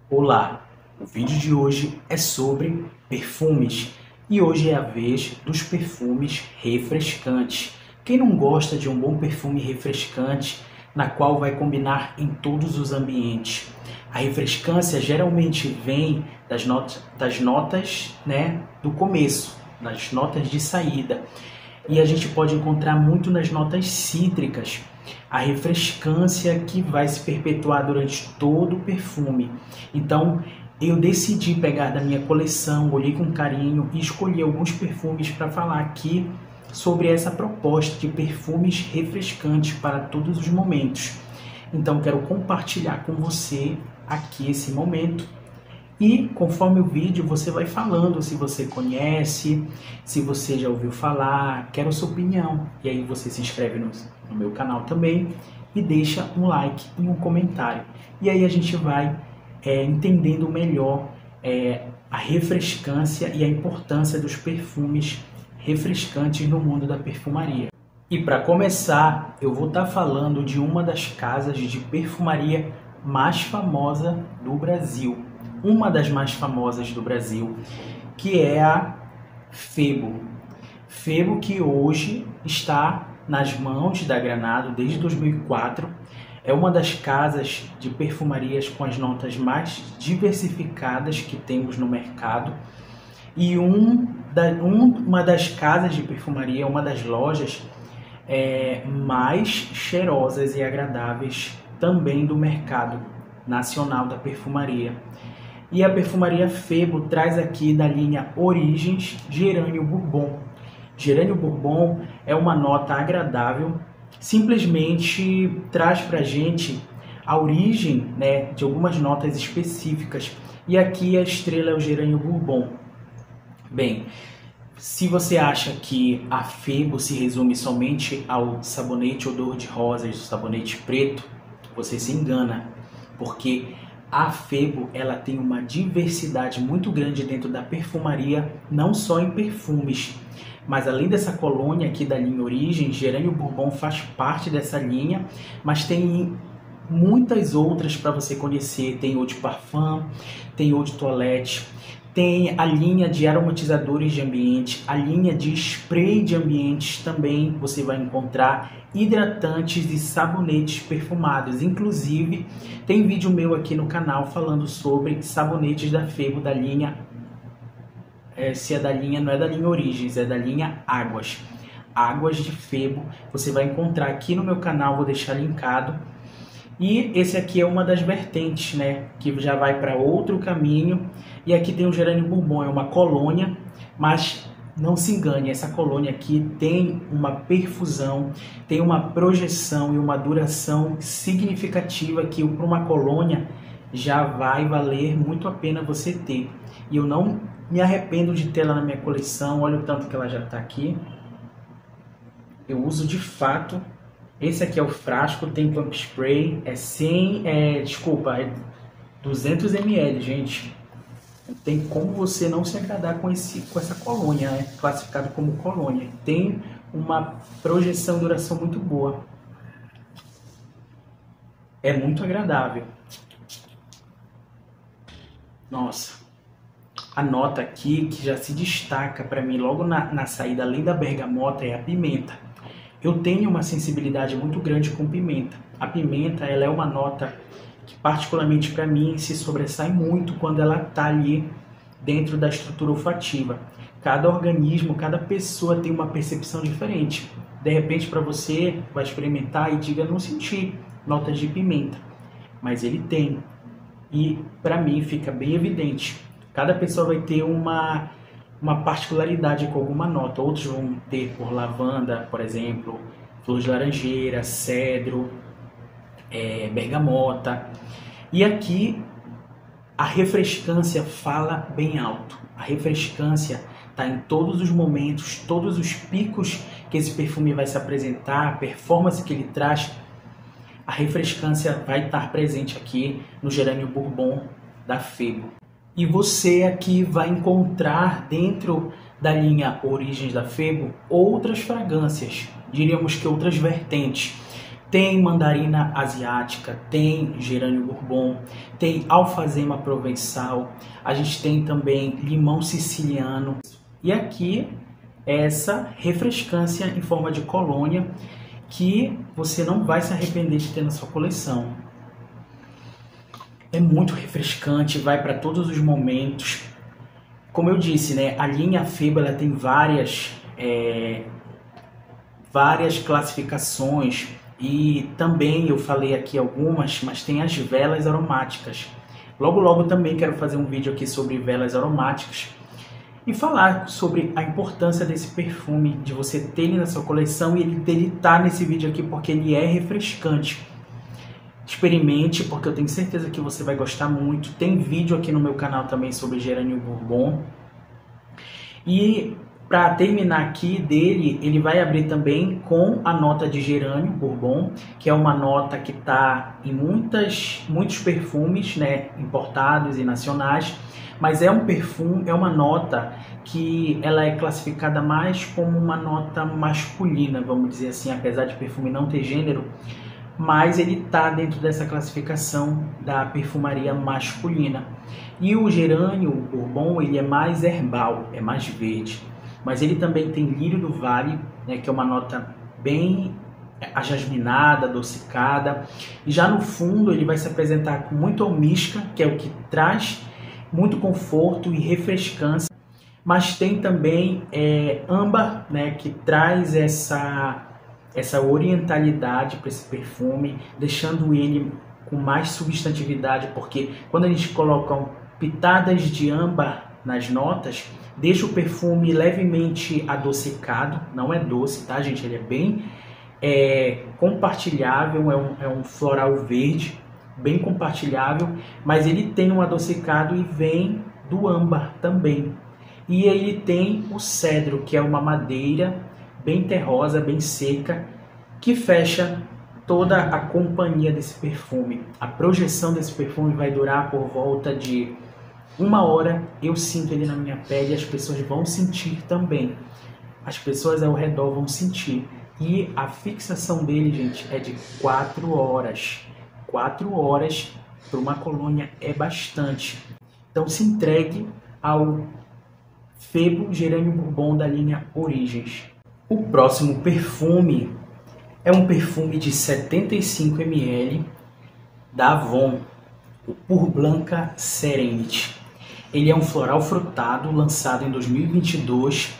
Olá, o vídeo de hoje é sobre perfumes e hoje é a vez dos perfumes refrescantes. Quem não gosta de um bom perfume refrescante, na qual vai combinar em todos os ambientes? A refrescância geralmente vem das notas, do começo, das notas de saída. E a gente pode encontrar muito nas notas cítricas, a refrescância que vai se perpetuar durante todo o perfume. Então, eu decidi pegar da minha coleção, olhei com carinho e escolhi alguns perfumes para falar aqui sobre essa proposta de perfumes refrescantes para todos os momentos. Então, quero compartilhar com você aqui esse momento. E conforme o vídeo você vai falando se você conhece, se você já ouviu falar, quero a sua opinião. E aí você se inscreve no meu canal também e deixa um like e um comentário. E aí a gente vai entendendo melhor a refrescância e a importância dos perfumes refrescantes no mundo da perfumaria. E para começar, eu vou estar falando de uma das casas de perfumaria mais famosa do Brasil. Uma das mais famosas do Brasil, que é a Febo. Febo, que hoje está nas mãos da Granado desde 2004, é uma das casas de perfumarias com as notas mais diversificadas que temos no mercado e uma das casas de perfumaria, uma das lojas mais cheirosas e agradáveis também do mercado nacional da perfumaria. E a perfumaria Febo traz aqui da linha Origens Gerânio Bourbon. Gerânio Bourbon é uma nota agradável, simplesmente traz para a gente a origem de algumas notas específicas. E aqui a estrela é o Gerânio Bourbon. Bem, se você acha que a Febo se resume somente ao sabonete odor de rosas, o sabonete preto, você se engana, porque a Febo ela tem uma diversidade muito grande dentro da perfumaria, não só em perfumes, mas além dessa colônia aqui da linha Origem, Gerânio Bourbon faz parte dessa linha, mas tem muitas outras para você conhecer. Tem eau de parfum, tem eau de toilette, tem a linha de aromatizadores de ambiente, a linha de spray de ambientes também você vai encontrar, hidratantes e sabonetes perfumados. Inclusive, tem vídeo meu aqui no canal falando sobre sabonetes da Febo, da linha, não é da linha Origens, é da linha Águas. Águas de Febo, você vai encontrar aqui no meu canal, vou deixar linkado. E esse aqui é uma das vertentes, que já vai para outro caminho. E aqui tem o Gerânio Bourbon, é uma colônia, mas não se engane, essa colônia aqui tem uma perfusão, tem uma projeção e uma duração significativa que para uma colônia já vai valer muito a pena você ter. E eu não me arrependo de ter ela na minha coleção, olha o tanto que ela já está aqui. Eu uso de fato. Esse aqui é o frasco, tem pump spray, é 200 ml, gente. Não tem como você não se agradar com essa colônia, classificado como colônia. Tem uma projeção e duração muito boa. É muito agradável. Nossa, a nota aqui que já se destaca para mim logo na saída, além da bergamota, é a pimenta. Eu tenho uma sensibilidade muito grande com pimenta. A pimenta ela é uma nota que particularmente para mim se sobressai muito quando ela está ali dentro da estrutura olfativa. Cada organismo, cada pessoa tem uma percepção diferente. De repente para você vai experimentar e diga não senti notas de pimenta, mas ele tem. E para mim fica bem evidente. Cada pessoa vai ter uma particularidade com alguma nota. Outros vão ter por lavanda, por exemplo, flor de laranjeira, cedro, bergamota. E aqui a refrescância fala bem alto. A refrescância está em todos os momentos, todos os picos que esse perfume vai se apresentar, a performance que ele traz. A refrescância vai estar presente aqui no Gerânio Bourbon da Febo. E você aqui vai encontrar dentro da linha Origens da Febo outras fragrâncias, diríamos que outras vertentes, tem mandarina asiática, tem gerânio bourbon, tem alfazema provençal, a gente tem também limão siciliano. E aqui essa refrescância em forma de colônia que você não vai se arrepender de ter na sua coleção. É muito refrescante, vai para todos os momentos. Como eu disse, né, a linha Febo ela tem várias classificações e também eu falei aqui algumas, mas tem as velas aromáticas. Logo também quero fazer um vídeo aqui sobre velas aromáticas e falar sobre a importância desse perfume, de você ter ele na sua coleção e ele tá nesse vídeo aqui porque ele é refrescante. Experimente, porque eu tenho certeza que você vai gostar muito. Tem vídeo aqui no meu canal também sobre gerânio bourbon. E para terminar aqui dele, ele vai abrir também com a nota de gerânio bourbon, que é uma nota que está em muitos perfumes, né, importados e nacionais. Mas é um perfume, é uma nota que ela é classificada mais como uma nota masculina, vamos dizer assim, apesar de perfume não ter gênero, mas ele está dentro dessa classificação da perfumaria masculina. E o gerânio bourbon, ele é mais herbal, é mais verde, mas ele também tem lírio do vale, né, que é uma nota bem ajasminada, adocicada, e já no fundo ele vai se apresentar com muito almíscar, que é o que traz muito conforto e refrescância, mas tem também âmbar, né, que traz essa orientalidade para esse perfume, deixando ele com mais substantividade, porque quando a gente coloca pitadas de âmbar nas notas, deixa o perfume levemente adocicado, não é doce, tá, gente? Ele é bem compartilhável, é um floral verde, bem compartilhável, mas ele tem um adocicado e vem do âmbar também. E ele tem o cedro, que é uma madeira bem terrosa, bem seca, que fecha toda a companhia desse perfume. A projeção desse perfume vai durar por volta de 1 hora. Eu sinto ele na minha pele e as pessoas vão sentir também. As pessoas ao redor vão sentir. E a fixação dele, gente, é de 4 horas. 4 horas para uma colônia é bastante. Então se entregue ao Febo Gerânio Bourbon da linha Origens. O próximo perfume é um perfume de 75 ml da Avon, o Pour Blanca Serenity. Ele é um floral frutado, lançado em 2022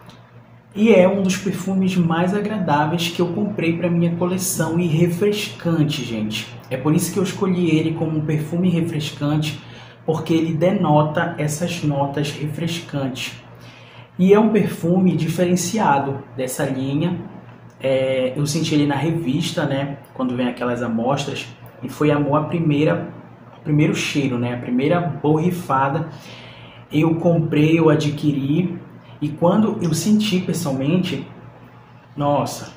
e é um dos perfumes mais agradáveis que eu comprei para minha coleção e refrescante, gente. É por isso que eu escolhi ele como um perfume refrescante, porque ele denota essas notas refrescantes. E é um perfume diferenciado dessa linha. Eu senti ele na revista, né, quando vem aquelas amostras, e foi amor o primeiro cheiro, né, a primeira borrifada. Eu comprei, eu adquiri, e quando eu senti pessoalmente, nossa,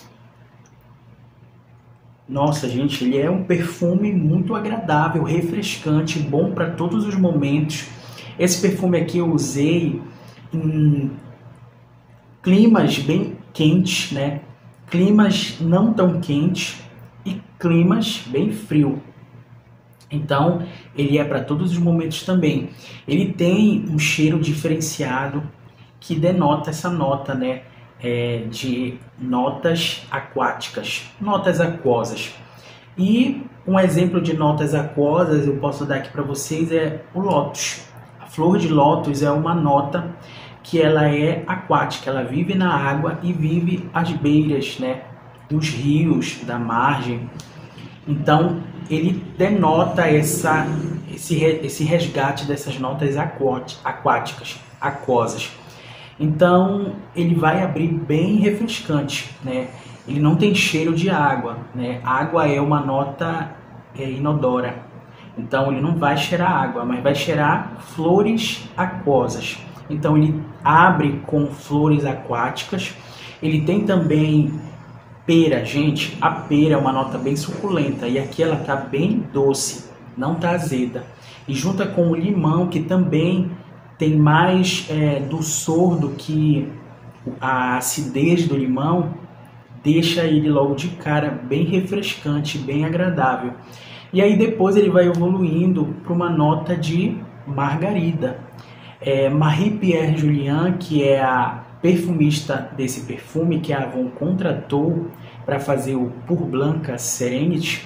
gente, ele é um perfume muito agradável, refrescante, bom para todos os momentos. Esse perfume aqui eu usei em climas bem quentes, né? Climas não tão quentes e climas bem frio. Então, ele é para todos os momentos também. Ele tem um cheiro diferenciado que denota essa nota, né? De notas aquáticas, notas aquosas. E um exemplo de notas aquosas eu posso dar aqui para vocês é o lótus. A flor de lótus é uma nota que ela é aquática, ela vive na água e vive às beiras, né, dos rios, da margem. Então ele denota esse resgate dessas notas aquáticas, aquosas. Então ele vai abrir bem refrescante, né? Ele não tem cheiro de água, né? Água é uma nota inodora, então ele não vai cheirar água, mas vai cheirar flores aquosas. Então ele abre com flores aquáticas. Ele tem também pera, gente. A pera é uma nota bem suculenta e aqui ela tá bem doce, não tá azeda. E junta com o limão, que também tem mais dulçor do que a acidez do limão, deixa ele logo de cara bem refrescante, bem agradável. E aí depois ele vai evoluindo para uma nota de margarida. Marie-Pierre Julien, que é a perfumista desse perfume, que a Avon contratou para fazer o Pour Blanca Serenity,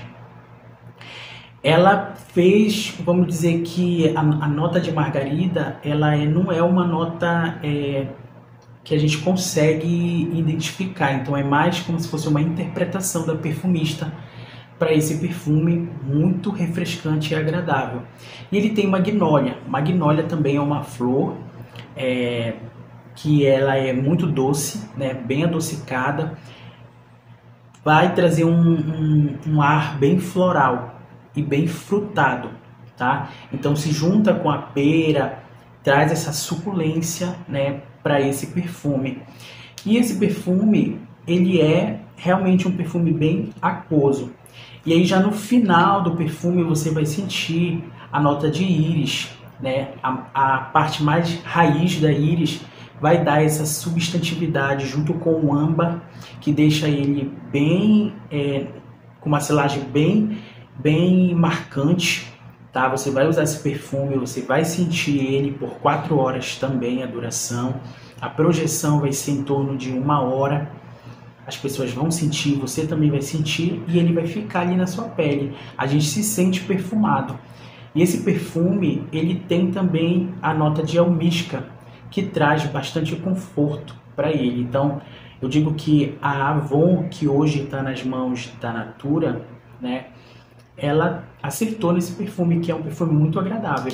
ela fez, vamos dizer que a nota de margarida, não é uma nota que a gente consegue identificar, então é mais como se fosse uma interpretação da perfumista para esse perfume muito refrescante e agradável. E ele tem magnólia. Magnólia também é uma flor que ela é muito doce, né, bem adocicada, vai trazer um ar bem floral e bem frutado, tá? Então se junta com a pera, traz essa suculência, né, para esse perfume. E esse perfume, ele é realmente um perfume bem aquoso. E aí já no final do perfume você vai sentir a nota de íris, né? A parte mais raiz da íris vai dar essa substantividade junto com o âmbar, que deixa ele bem, com uma selagem bem marcante, tá? Você vai usar esse perfume, você vai sentir ele por 4 horas também, a duração. A projeção vai ser em torno de 1 hora. As pessoas vão sentir, você também vai sentir, e ele vai ficar ali na sua pele. A gente se sente perfumado. E esse perfume, ele tem também a nota de almíscar, que traz bastante conforto para ele. Então, eu digo que a Avon, que hoje está nas mãos da Natura, né, ela acertou nesse perfume, que é um perfume muito agradável.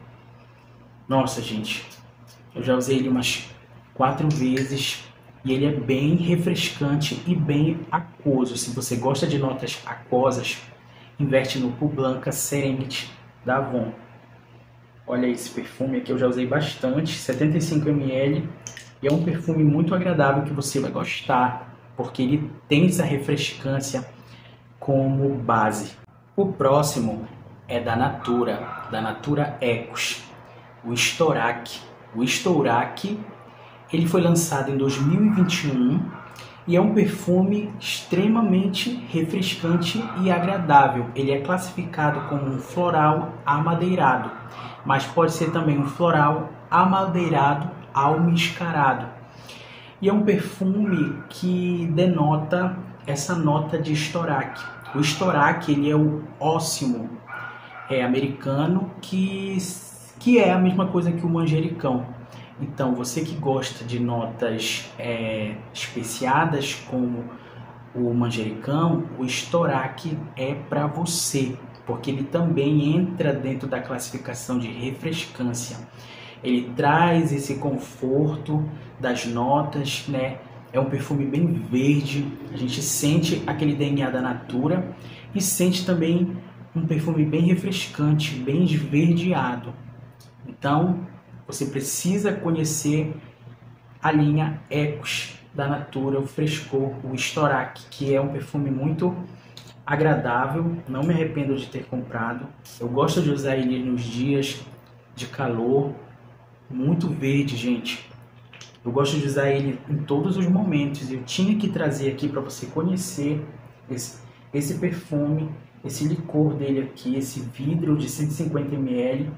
Nossa, gente, eu já usei ele umas 4 vezes e ele é bem refrescante e bem aquoso. Se você gosta de notas aquosas, investe no Pour Blanca Serenity da Avon. Olha esse perfume aqui, eu já usei bastante, 75 ml, e é um perfume muito agradável que você vai gostar, porque ele tem essa refrescância como base. O próximo é da Natura Ecos, o Storac. O Storac, ele foi lançado em 2021 e é um perfume extremamente refrescante e agradável. Ele é classificado como um floral amadeirado, mas pode ser também um floral amadeirado almiscarado. E é um perfume que denota essa nota de Storac. O Storac, ele é o óssimo americano, que é a mesma coisa que o manjericão. Então, você que gosta de notas especiadas como o manjericão, o Storac é para você, porque ele também entra dentro da classificação de refrescância. Ele traz esse conforto das notas, né? É um perfume bem verde, a gente sente aquele DNA da Natura e sente também um perfume bem refrescante, bem esverdeado. Então, você precisa conhecer a linha Ecos da Natura, o Frescor, o Storac, que é um perfume muito agradável, não me arrependo de ter comprado. Eu gosto de usar ele nos dias de calor, muito verde, gente. Eu gosto de usar ele em todos os momentos. Eu tinha que trazer aqui para você conhecer esse perfume, esse licor dele aqui, esse vidro de 150 ml.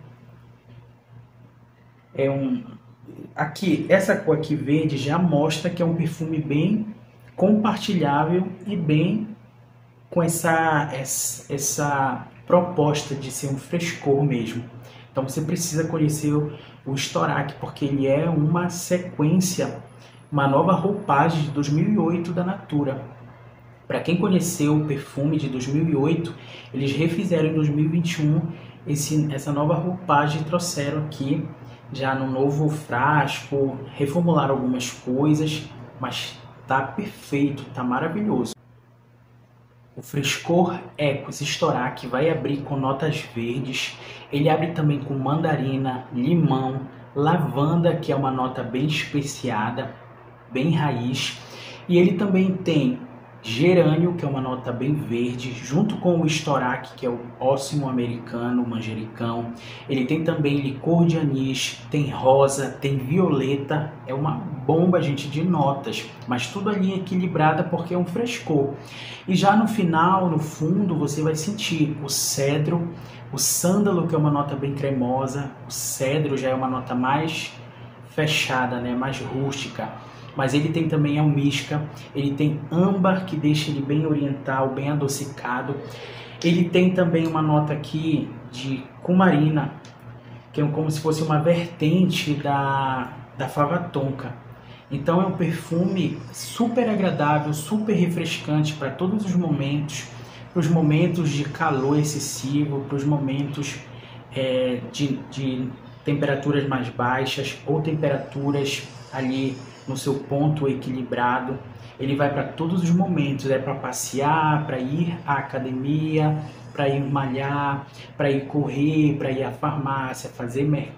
Aqui, essa cor aqui verde já mostra que é um perfume bem compartilhável e bem com essa proposta de ser um frescor mesmo. Então você precisa conhecer o Storac, porque ele é uma sequência, uma nova roupagem de 2008 da Natura. Para quem conheceu o perfume de 2008, eles refizeram em 2021 essa nova roupagem e trouxeram aqui já no novo frasco, reformularam algumas coisas, mas tá perfeito, tá maravilhoso. O Frescor Ecos Storac vai abrir com notas verdes, ele abre também com mandarina, limão, lavanda, que é uma nota bem especiada, bem raiz, e ele também tem gerânio, que é uma nota bem verde, junto com o estorac, que é o óssimo americano, manjericão. Ele tem também licor de anis, tem rosa, tem violeta. É uma bomba, gente, de notas, mas tudo ali equilibrada porque é um frescor. E já no final, no fundo, você vai sentir o cedro, o sândalo, que é uma nota bem cremosa. O cedro já é uma nota mais fechada, né, mais rústica. Mas ele tem também almíscar, ele tem âmbar, que deixa ele bem oriental, bem adocicado. Ele tem também uma nota aqui de cumarina, que é como se fosse uma vertente da fava tonka. Então é um perfume super agradável, super refrescante para todos os momentos, para os momentos de calor excessivo, para os momentos de temperaturas mais baixas ou temperaturas ali no seu ponto equilibrado. Ele vai para todos os momentos, para passear, para ir à academia, para ir malhar, para ir correr, para ir à farmácia, fazer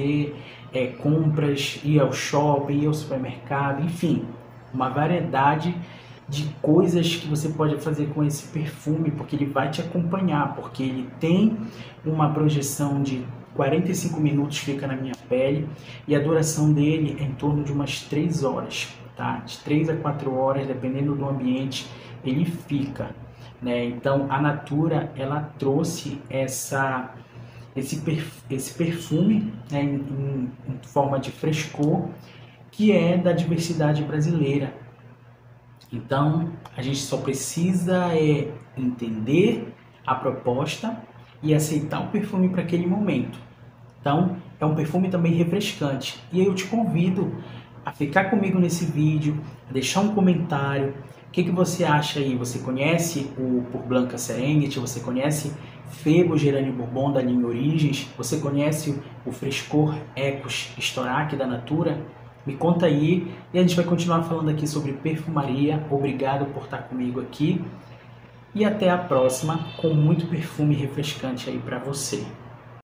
compras, ir ao shopping, ir ao supermercado, enfim, uma variedade de coisas que você pode fazer com esse perfume, porque ele vai te acompanhar, porque ele tem uma projeção de 45 minutos, fica na minha pele, e a duração dele é em torno de umas 3 horas, tá? De 3 a 4 horas, dependendo do ambiente, ele fica, né? Então, a Natura, ela trouxe esse perfume, né, em forma de frescor, que é da diversidade brasileira. Então, a gente só precisa entender a proposta e aceitar o perfume para aquele momento. Então, é um perfume também refrescante. E aí eu te convido a ficar comigo nesse vídeo, a deixar um comentário. O que você acha aí? Você conhece o Pour Blanca Serenity? Você conhece Febo Gerânio Bourbon da linha Origens? Você conhece o Frescor Ecos Estorac da Natura? Me conta aí e a gente vai continuar falando aqui sobre perfumaria. Obrigado por estar comigo aqui e até a próxima com muito perfume refrescante aí para você.